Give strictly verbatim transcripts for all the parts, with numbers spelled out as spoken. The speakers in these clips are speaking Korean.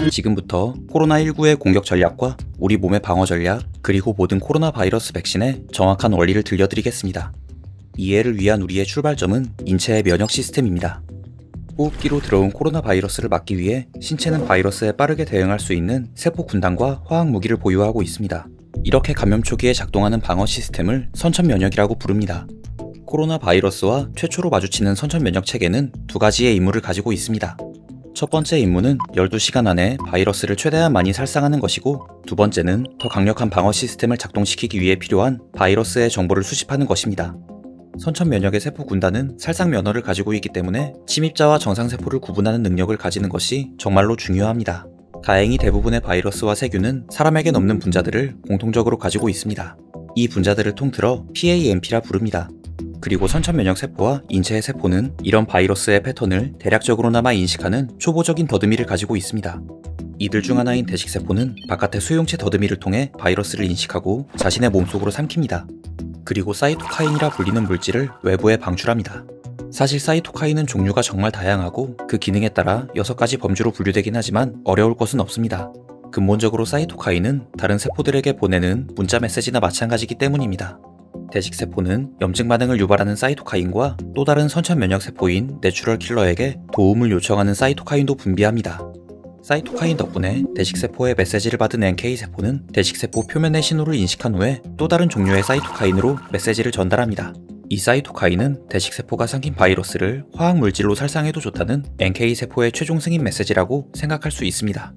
지금부터 코로나십구의 공격 전략과 우리 몸의 방어 전략, 그리고 모든 코로나 바이러스 백신의 정확한 원리를 들려드리겠습니다. 이해를 위한 우리의 출발점은 인체의 면역 시스템입니다. 호흡기로 들어온 코로나 바이러스를 막기 위해 신체는 바이러스에 빠르게 대응할 수 있는 세포 군단과 화학 무기를 보유하고 있습니다. 이렇게 감염 초기에 작동하는 방어 시스템을 선천면역이라고 부릅니다. 코로나 바이러스와 최초로 마주치는 선천면역 체계는 두 가지의 임무를 가지고 있습니다. 첫 번째 임무는 열두 시간 안에 바이러스를 최대한 많이 살상하는 것이고, 두 번째는 더 강력한 방어 시스템을 작동시키기 위해 필요한 바이러스의 정보를 수집하는 것입니다. 선천면역의 세포 군단은 살상 면허를 가지고 있기 때문에 침입자와 정상세포를 구분하는 능력을 가지는 것이 정말로 중요합니다. 다행히 대부분의 바이러스와 세균은 사람에겐 없는 분자들을 공통적으로 가지고 있습니다. 이 분자들을 통틀어 팜프라 부릅니다. 그리고 선천면역 세포와 인체의 세포는 이런 바이러스의 패턴을 대략적으로나마 인식하는 초보적인 더듬이를 가지고 있습니다. 이들 중 하나인 대식세포는 바깥의 수용체 더듬이를 통해 바이러스를 인식하고 자신의 몸속으로 삼킵니다. 그리고 사이토카인이라 불리는 물질을 외부에 방출합니다. 사실 사이토카인은 종류가 정말 다양하고 그 기능에 따라 여섯 가지 범주로 분류되긴 하지만 어려울 것은 없습니다. 근본적으로 사이토카인은 다른 세포들에게 보내는 문자 메시지나 마찬가지이기 때문입니다. 대식세포는 염증 반응을 유발하는 사이토카인과 또 다른 선천면역 세포인 내추럴 킬러에게 도움을 요청하는 사이토카인도 분비합니다. 사이토카인 덕분에 대식세포의 메시지를 받은 엔케이세포는 대식세포 표면의 신호를 인식한 후에 또 다른 종류의 사이토카인으로 메시지를 전달합니다. 이 사이토카인은 대식세포가 삼킨 바이러스를 화학물질로 살상해도 좋다는 엔케이세포의 최종 승인 메시지라고 생각할 수 있습니다.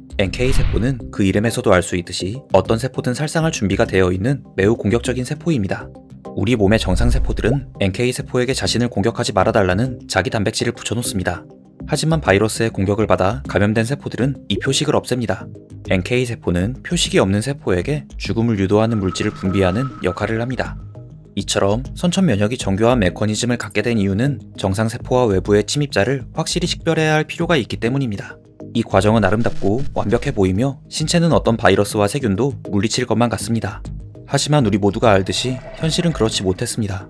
엔케이세포는 그 이름에서도 알 수 있듯이 어떤 세포든 살상할 준비가 되어 있는 매우 공격적인 세포입니다. 우리 몸의 정상세포들은 엔케이세포에게 자신을 공격하지 말아달라는 자기 단백질을 붙여놓습니다. 하지만 바이러스의 공격을 받아 감염된 세포들은 이 표식을 없앱니다. 엔케이세포는 표식이 없는 세포에게 죽음을 유도하는 물질을 분비하는 역할을 합니다. 이처럼 선천면역이 정교한 메커니즘을 갖게 된 이유는 정상세포와 외부의 침입자를 확실히 식별해야 할 필요가 있기 때문입니다. 이 과정은 아름답고 완벽해 보이며 신체는 어떤 바이러스와 세균도 물리칠 것만 같습니다. 하지만 우리 모두가 알듯이 현실은 그렇지 못했습니다.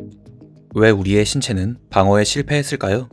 왜 우리의 신체는 방어에 실패했을까요?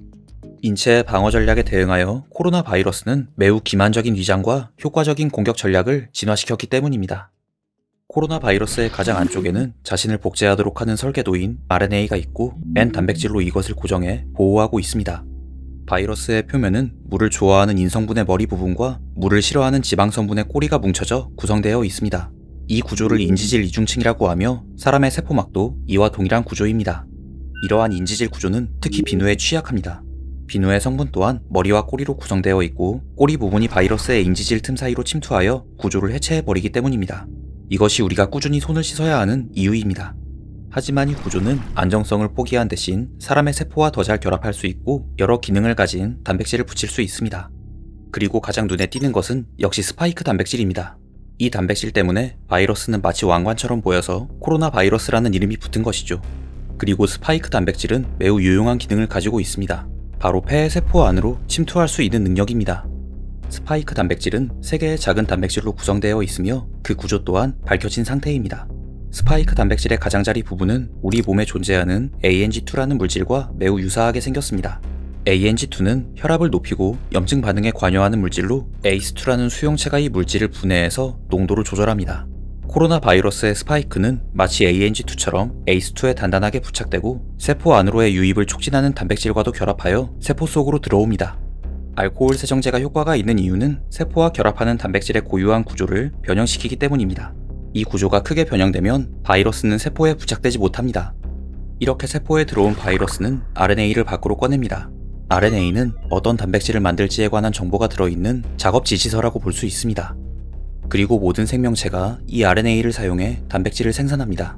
인체의 방어 전략에 대응하여 코로나 바이러스는 매우 기만적인 위장과 효과적인 공격 전략을 진화시켰기 때문입니다. 코로나 바이러스의 가장 안쪽에는 자신을 복제하도록 하는 설계도인 알엔에이가 있고 N 단백질로 이것을 고정해 보호하고 있습니다. 바이러스의 표면은 물을 좋아하는 인성분의 머리 부분과 물을 싫어하는 지방성분의 꼬리가 뭉쳐져 구성되어 있습니다. 이 구조를 인지질 이중층이라고 하며 사람의 세포막도 이와 동일한 구조입니다. 이러한 인지질 구조는 특히 비누에 취약합니다. 비누의 성분 또한 머리와 꼬리로 구성되어 있고 꼬리 부분이 바이러스의 인지질 틈 사이로 침투하여 구조를 해체해버리기 때문입니다. 이것이 우리가 꾸준히 손을 씻어야 하는 이유입니다. 하지만 이 구조는 안정성을 포기한 대신 사람의 세포와 더 잘 결합할 수 있고 여러 기능을 가진 단백질을 붙일 수 있습니다. 그리고 가장 눈에 띄는 것은 역시 스파이크 단백질입니다. 이 단백질 때문에 바이러스는 마치 왕관처럼 보여서 코로나 바이러스라는 이름이 붙은 것이죠. 그리고 스파이크 단백질은 매우 유용한 기능을 가지고 있습니다. 바로 폐의 세포 안으로 침투할 수 있는 능력입니다. 스파이크 단백질은 세 개의 작은 단백질로 구성되어 있으며 그 구조 또한 밝혀진 상태입니다. 스파이크 단백질의 가장자리 부분은 우리 몸에 존재하는 에이엔지 투라는 물질과 매우 유사하게 생겼습니다. 에이엔지 투는 혈압을 높이고 염증 반응에 관여하는 물질로 에이스 투라는 수용체가 이 물질을 분해해서 농도를 조절합니다. 코로나 바이러스의 스파이크는 마치 에이엔지 투처럼 에이스 투에 단단하게 부착되고 세포 안으로의 유입을 촉진하는 단백질과도 결합하여 세포 속으로 들어옵니다. 알코올 세정제가 효과가 있는 이유는 세포와 결합하는 단백질의 고유한 구조를 변형시키기 때문입니다. 이 구조가 크게 변형되면 바이러스는 세포에 부착되지 못합니다. 이렇게 세포에 들어온 바이러스는 알엔에이를 밖으로 꺼냅니다. 알엔에이는 어떤 단백질을 만들지에 관한 정보가 들어있는 작업 지시서라고 볼 수 있습니다. 그리고 모든 생명체가 이 알엔에이를 사용해 단백질을 생산합니다.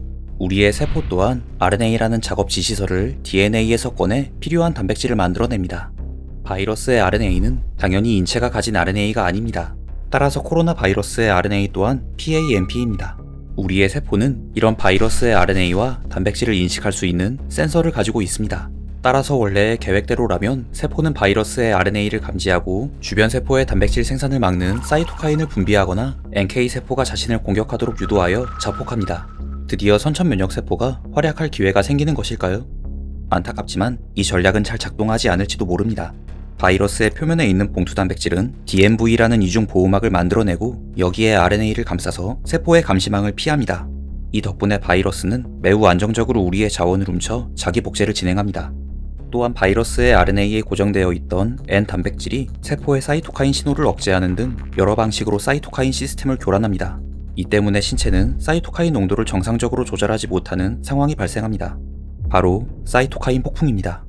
우리의 세포 또한 알엔에이라는 작업 지시서를 디엔에이에서 꺼내 필요한 단백질을 만들어냅니다. 바이러스의 알엔에이는 당연히 인체가 가진 알엔에이가 아닙니다. 따라서 코로나 바이러스의 알엔에이 또한 팜프입니다. 우리의 세포는 이런 바이러스의 알엔에이와 단백질을 인식할 수 있는 센서를 가지고 있습니다. 따라서 원래의 계획대로라면 세포는 바이러스의 알엔에이를 감지하고 주변 세포의 단백질 생산을 막는 사이토카인을 분비하거나 엔케이세포가 자신을 공격하도록 유도하여 자폭합니다. 드디어 선천면역세포가 활약할 기회가 생기는 것일까요? 안타깝지만 이 전략은 잘 작동하지 않을지도 모릅니다. 바이러스의 표면에 있는 봉투 단백질은 디엠브이라는 이중 보호막을 만들어내고 여기에 알엔에이를 감싸서 세포의 감시망을 피합니다. 이 덕분에 바이러스는 매우 안정적으로 우리의 자원을 훔쳐 자기 복제를 진행합니다. 또한 바이러스의 알엔에이에 고정되어 있던 N 단백질이 세포의 사이토카인 신호를 억제하는 등 여러 방식으로 사이토카인 시스템을 교란합니다. 이 때문에 신체는 사이토카인 농도를 정상적으로 조절하지 못하는 상황이 발생합니다. 바로 사이토카인 폭풍입니다.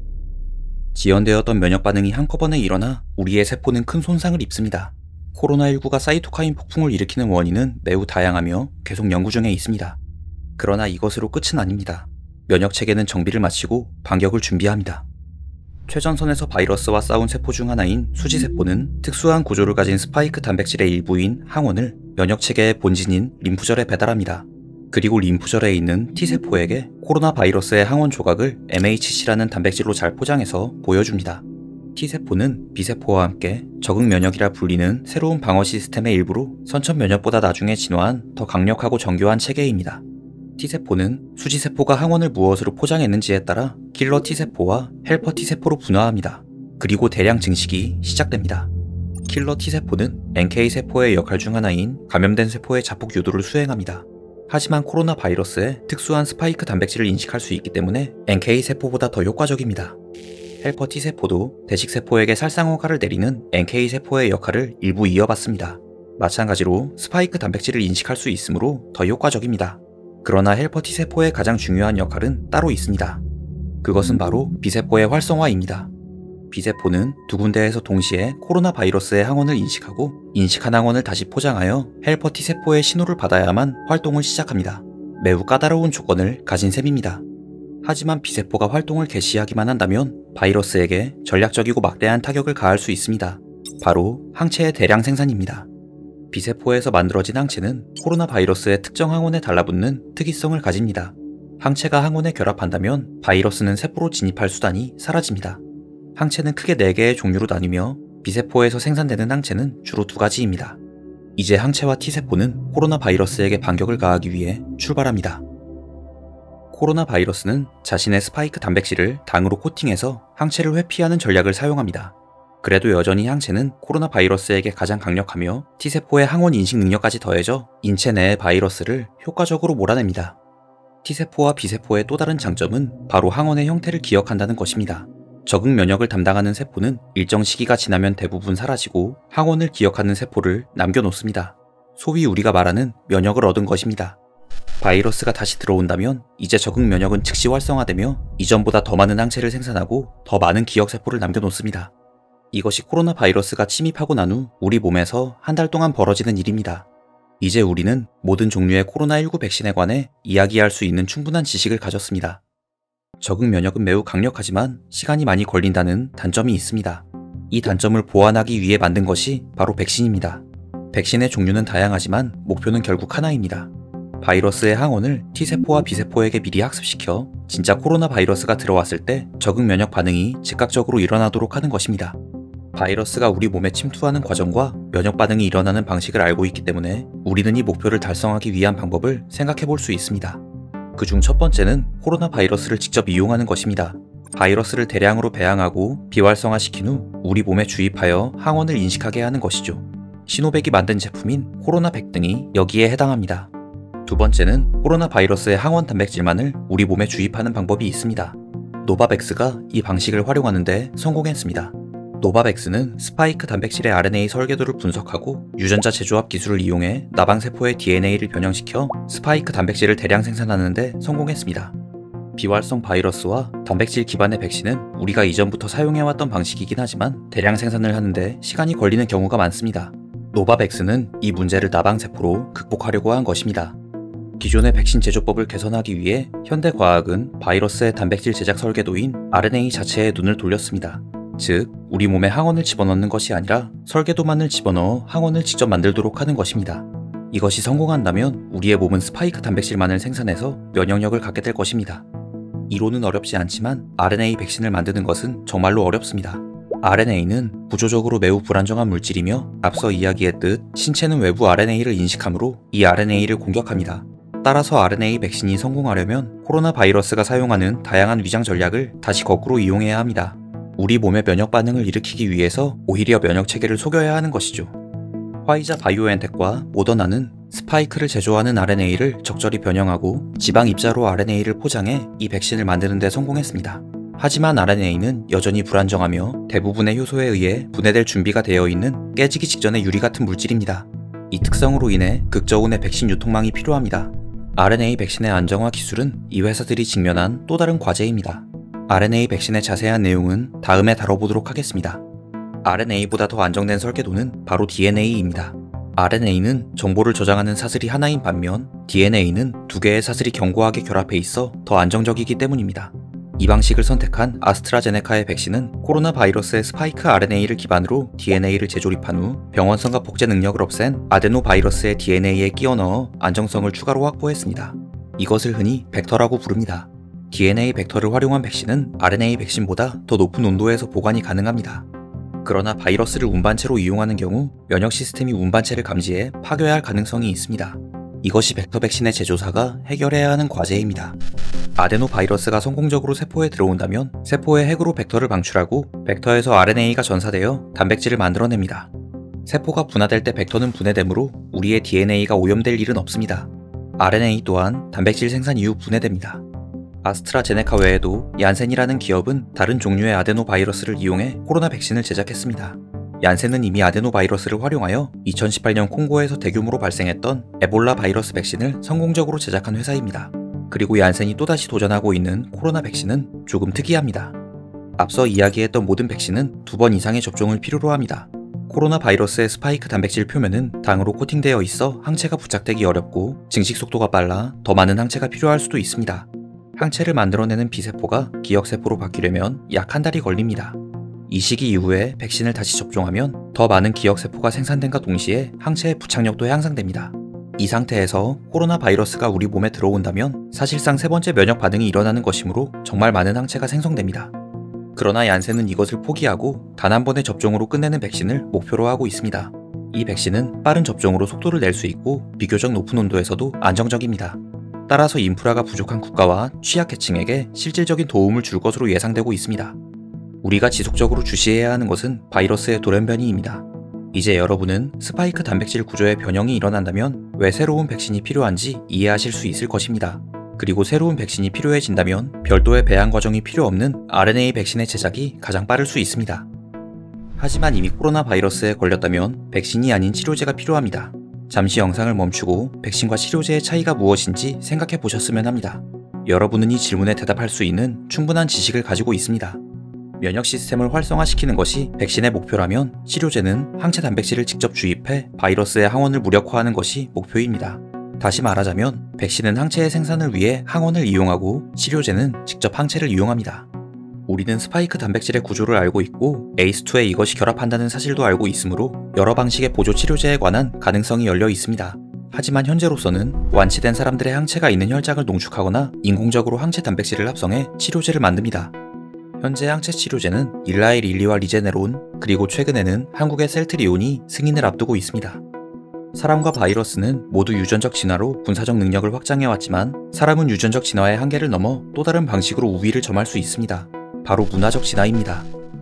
지연되었던 면역 반응이 한꺼번에 일어나 우리의 세포는 큰 손상을 입습니다. 코로나십구가 사이토카인 폭풍을 일으키는 원인은 매우 다양하며 계속 연구 중에 있습니다. 그러나 이것으로 끝은 아닙니다. 면역 체계는 정비를 마치고 반격을 준비합니다. 최전선에서 바이러스와 싸운 세포 중 하나인 수지세포는 특수한 구조를 가진 스파이크 단백질의 일부인 항원을 면역 체계의 본진인 림프절에 배달합니다. 그리고 림프절에 있는 T세포에게 코로나 바이러스의 항원 조각을 엠에이치씨라는 단백질로 잘 포장해서 보여줍니다. T세포는 B세포와 함께 적응 면역이라 불리는 새로운 방어 시스템의 일부로 선천 면역보다 나중에 진화한 더 강력하고 정교한 체계입니다. T세포는 수지세포가 항원을 무엇으로 포장했는지에 따라 킬러 T세포와 헬퍼 T세포로 분화합니다. 그리고 대량 증식이 시작됩니다. 킬러 T세포는 엔케이세포의 역할 중 하나인 감염된 세포의 자폭 유도를 수행합니다. 하지만 코로나 바이러스의 특수한 스파이크 단백질을 인식할 수 있기 때문에 엔케이세포보다 더 효과적입니다. 헬퍼 T세포도 대식세포에게 살상효과를 내리는 엔케이세포의 역할을 일부 이어받습니다. 마찬가지로 스파이크 단백질을 인식할 수 있으므로 더 효과적입니다. 그러나 헬퍼 T세포의 가장 중요한 역할은 따로 있습니다. 그것은 바로 B세포의 활성화입니다. B세포는 두 군데에서 동시에 코로나 바이러스의 항원을 인식하고 인식한 항원을 다시 포장하여 헬퍼 T세포의 신호를 받아야만 활동을 시작합니다. 매우 까다로운 조건을 가진 셈입니다. 하지만 B세포가 활동을 개시하기만 한다면 바이러스에게 전략적이고 막대한 타격을 가할 수 있습니다. 바로 항체의 대량 생산입니다. B세포에서 만들어진 항체는 코로나 바이러스의 특정 항원에 달라붙는 특이성을 가집니다. 항체가 항원에 결합한다면 바이러스는 세포로 진입할 수단이 사라집니다. 항체는 크게 네 개의 종류로 나뉘며 B세포에서 생산되는 항체는 주로 두 가지입니다. 이제 항체와 T세포는 코로나 바이러스에게 반격을 가하기 위해 출발합니다. 코로나 바이러스는 자신의 스파이크 단백질을 당으로 코팅해서 항체를 회피하는 전략을 사용합니다. 그래도 여전히 항체는 코로나 바이러스에게 가장 강력하며 T세포의 항원 인식 능력까지 더해져 인체 내의 바이러스를 효과적으로 몰아냅니다. T세포와 B세포의 또 다른 장점은 바로 항원의 형태를 기억한다는 것입니다. 적응 면역을 담당하는 세포는 일정 시기가 지나면 대부분 사라지고 항원을 기억하는 세포를 남겨놓습니다. 소위 우리가 말하는 면역을 얻은 것입니다. 바이러스가 다시 들어온다면 이제 적응 면역은 즉시 활성화되며 이전보다 더 많은 항체를 생산하고 더 많은 기억세포를 남겨놓습니다. 이것이 코로나 바이러스가 침입하고 난 후 우리 몸에서 한 달 동안 벌어지는 일입니다. 이제 우리는 모든 종류의 코로나십구 백신에 관해 이야기할 수 있는 충분한 지식을 가졌습니다. 적응 면역은 매우 강력하지만 시간이 많이 걸린다는 단점이 있습니다. 이 단점을 보완하기 위해 만든 것이 바로 백신입니다. 백신의 종류는 다양하지만 목표는 결국 하나입니다. 바이러스의 항원을 T세포와 B세포에게 미리 학습시켜 진짜 코로나 바이러스가 들어왔을 때 적응 면역 반응이 즉각적으로 일어나도록 하는 것입니다. 바이러스가 우리 몸에 침투하는 과정과 면역 반응이 일어나는 방식을 알고 있기 때문에 우리는 이 목표를 달성하기 위한 방법을 생각해 볼 수 있습니다. 그중 첫 번째는 코로나 바이러스를 직접 이용하는 것입니다. 바이러스를 대량으로 배양하고 비활성화시킨 후 우리 몸에 주입하여 항원을 인식하게 하는 것이죠. 시노백이 만든 제품인 코로나백 등이 여기에 해당합니다. 두 번째는 코로나 바이러스의 항원 단백질만을 우리 몸에 주입하는 방법이 있습니다. 노바백스가 이 방식을 활용하는데 성공했습니다. 노바백스는 스파이크 단백질의 알엔에이 설계도를 분석하고 유전자 재조합 기술을 이용해 나방세포의 디엔에이를 변형시켜 스파이크 단백질을 대량 생산하는 데 성공했습니다. 비활성 바이러스와 단백질 기반의 백신은 우리가 이전부터 사용해왔던 방식이긴 하지만 대량 생산을 하는데 시간이 걸리는 경우가 많습니다. 노바백스는 이 문제를 나방세포로 극복하려고 한 것입니다. 기존의 백신 제조법을 개선하기 위해 현대과학은 바이러스의 단백질 제작 설계도인 알엔에이 자체에 눈을 돌렸습니다. 즉, 우리 몸에 항원을 집어넣는 것이 아니라 설계도만을 집어넣어 항원을 직접 만들도록 하는 것입니다. 이것이 성공한다면 우리의 몸은 스파이크 단백질만을 생산해서 면역력을 갖게 될 것입니다. 이론은 어렵지 않지만 알엔에이 백신을 만드는 것은 정말로 어렵습니다. 알엔에이는 구조적으로 매우 불안정한 물질이며 앞서 이야기했듯 신체는 외부 알엔에이를 인식하므로 이 알엔에이를 공격합니다. 따라서 알엔에이 백신이 성공하려면 코로나 바이러스가 사용하는 다양한 위장 전략을 다시 거꾸로 이용해야 합니다. 우리 몸의 면역 반응을 일으키기 위해서 오히려 면역 체계를 속여야 하는 것이죠. 화이자 바이오엔텍과 모더나는 스파이크를 제조하는 알엔에이를 적절히 변형하고 지방 입자로 알엔에이를 포장해 이 백신을 만드는 데 성공했습니다. 하지만 알엔에이는 여전히 불안정하며 대부분의 효소에 의해 분해될 준비가 되어 있는 깨지기 직전의 유리 같은 물질입니다. 이 특성으로 인해 극저온의 백신 유통망이 필요합니다. 알엔에이 백신의 안정화 기술은 이 회사들이 직면한 또 다른 과제입니다. 알엔에이 백신의 자세한 내용은 다음에 다뤄보도록 하겠습니다. 알엔에이보다 더 안정된 설계도는 바로 디엔에이입니다. 알엔에이는 정보를 저장하는 사슬이 하나인 반면 디엔에이는 두 개의 사슬이 견고하게 결합해 있어 더 안정적이기 때문입니다. 이 방식을 선택한 아스트라제네카의 백신은 코로나 바이러스의 스파이크 알엔에이를 기반으로 디엔에이를 재조립한 후 병원성과 복제 능력을 없앤 아데노 바이러스의 디엔에이에 끼워 넣어 안정성을 추가로 확보했습니다. 이것을 흔히 벡터라고 부릅니다. 디엔에이 벡터를 활용한 백신은 알엔에이 백신보다 더 높은 온도에서 보관이 가능합니다. 그러나 바이러스를 운반체로 이용하는 경우 면역 시스템이 운반체를 감지해 파괴해야 할 가능성이 있습니다. 이것이 벡터 백신의 제조사가 해결해야 하는 과제입니다. 아데노 바이러스가 성공적으로 세포에 들어온다면 세포의 핵으로 벡터를 방출하고 벡터에서 알엔에이가 전사되어 단백질을 만들어냅니다. 세포가 분화될 때 벡터는 분해되므로 우리의 디엔에이가 오염될 일은 없습니다. 알엔에이 또한 단백질 생산 이후 분해됩니다. 아스트라제네카 외에도 얀센이라는 기업은 다른 종류의 아데노 바이러스를 이용해 코로나 백신을 제작했습니다. 얀센은 이미 아데노 바이러스를 활용하여 이천십팔 년 콩고에서 대규모로 발생했던 에볼라 바이러스 백신을 성공적으로 제작한 회사입니다. 그리고 얀센이 또다시 도전하고 있는 코로나 백신은 조금 특이합니다. 앞서 이야기했던 모든 백신은 두 번 이상의 접종을 필요로 합니다. 코로나 바이러스의 스파이크 단백질 표면은 당으로 코팅되어 있어 항체가 부착되기 어렵고 증식 속도가 빨라 더 많은 항체가 필요할 수도 있습니다. 항체를 만들어내는 B세포가 기억세포로 바뀌려면 약 한 달이 걸립니다. 이 시기 이후에 백신을 다시 접종하면 더 많은 기억세포가 생산된과 동시에 항체의 부착력도 향상됩니다. 이 상태에서 코로나 바이러스가 우리 몸에 들어온다면 사실상 세 번째 면역 반응이 일어나는 것이므로 정말 많은 항체가 생성됩니다. 그러나 얀센은 이것을 포기하고 단 한 번의 접종으로 끝내는 백신을 목표로 하고 있습니다. 이 백신은 빠른 접종으로 속도를 낼 수 있고 비교적 높은 온도에서도 안정적입니다. 따라서 인프라가 부족한 국가와 취약계층에게 실질적인 도움을 줄 것으로 예상되고 있습니다. 우리가 지속적으로 주시해야 하는 것은 바이러스의 돌연변이입니다. 이제 여러분은 스파이크 단백질 구조의 변형이 일어난다면 왜 새로운 백신이 필요한지 이해하실 수 있을 것입니다. 그리고 새로운 백신이 필요해진다면 별도의 배양 과정이 필요 없는 알엔에이 백신의 제작이 가장 빠를 수 있습니다. 하지만 이미 코로나 바이러스에 걸렸다면 백신이 아닌 치료제가 필요합니다. 잠시 영상을 멈추고 백신과 치료제의 차이가 무엇인지 생각해 보셨으면 합니다. 여러분은 이 질문에 대답할 수 있는 충분한 지식을 가지고 있습니다. 면역 시스템을 활성화시키는 것이 백신의 목표라면 치료제는 항체 단백질을 직접 주입해 바이러스의 항원을 무력화하는 것이 목표입니다. 다시 말하자면 백신은 항체의 생산을 위해 항원을 이용하고 치료제는 직접 항체를 이용합니다. 우리는 스파이크 단백질의 구조를 알고 있고 에이스이에 이것이 결합한다는 사실도 알고 있으므로 여러 방식의 보조 치료제에 관한 가능성이 열려 있습니다. 하지만 현재로서는 완치된 사람들의 항체가 있는 혈장을 농축하거나 인공적으로 항체 단백질을 합성해 치료제를 만듭니다. 현재 항체 치료제는 일라이 릴리와 리제네론, 그리고 최근에는 한국의 셀트리온이 승인을 앞두고 있습니다. 사람과 바이러스는 모두 유전적 진화로 군사적 능력을 확장해왔지만 사람은 유전적 진화의 한계를 넘어 또 다른 방식으로 우위를 점할 수 있습니다. 바로 문화적 진화입니다.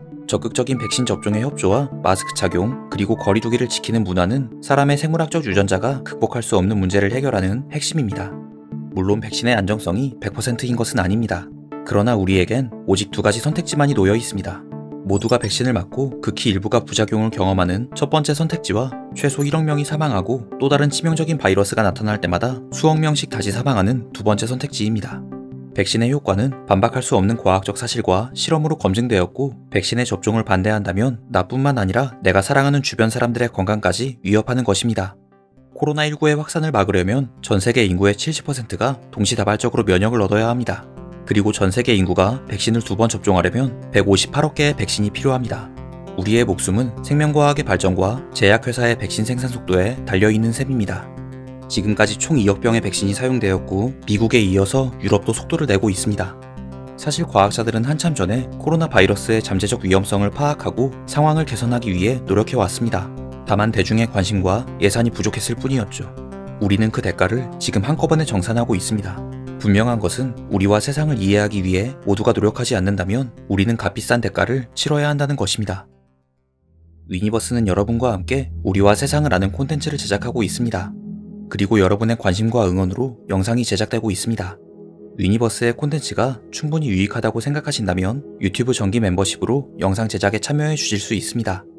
적극적인 백신 접종의 협조와 마스크 착용, 그리고 거리 두기를 지키는 문화는 사람의 생물학적 유전자가 극복할 수 없는 문제를 해결하는 핵심입니다. 물론 백신의 안정성이 백 퍼센트인 것은 아닙니다. 그러나 우리에겐 오직 두 가지 선택지만이 놓여 있습니다. 모두가 백신을 맞고 극히 일부가 부작용을 경험하는 첫 번째 선택지와 최소 일억 명이 사망하고 또 다른 치명적인 바이러스가 나타날 때마다 수억 명씩 다시 사망하는 두 번째 선택지입니다. 백신의 효과는 반박할 수 없는 과학적 사실과 실험으로 검증되었고 백신의 접종을 반대한다면 나뿐만 아니라 내가 사랑하는 주변 사람들의 건강까지 위협하는 것입니다. 코로나십구의 확산을 막으려면 전 세계 인구의 칠십 퍼센트가 동시다발적으로 면역을 얻어야 합니다. 그리고 전 세계 인구가 백신을 두 번 접종하려면 백오십팔억 개의 백신이 필요합니다. 우리의 목숨은 생명과학의 발전과 제약회사의 백신 생산 속도에 달려있는 셈입니다. 지금까지 총 이억 병의 백신이 사용되었고 미국에 이어서 유럽도 속도를 내고 있습니다. 사실 과학자들은 한참 전에 코로나 바이러스의 잠재적 위험성을 파악하고 상황을 개선하기 위해 노력해왔습니다. 다만 대중의 관심과 예산이 부족했을 뿐이었죠. 우리는 그 대가를 지금 한꺼번에 정산하고 있습니다. 분명한 것은 우리와 세상을 이해하기 위해 모두가 노력하지 않는다면 우리는 값비싼 대가를 치러야 한다는 것입니다. 위니버스는 여러분과 함께 우리와 세상을 아는 콘텐츠를 제작하고 있습니다. 그리고 여러분의 관심과 응원으로 영상이 제작되고 있습니다. 위니버스의 콘텐츠가 충분히 유익하다고 생각하신다면 유튜브 정기 멤버십으로 영상 제작에 참여해 주실 수 있습니다.